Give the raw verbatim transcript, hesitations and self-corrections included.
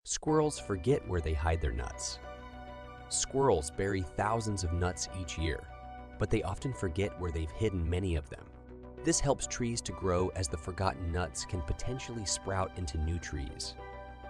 Squirrels forget where they hide their nuts. Squirrels bury thousands of nuts each year, but they often forget where they've hidden many of them. This helps trees to grow as the forgotten nuts can potentially sprout into new trees.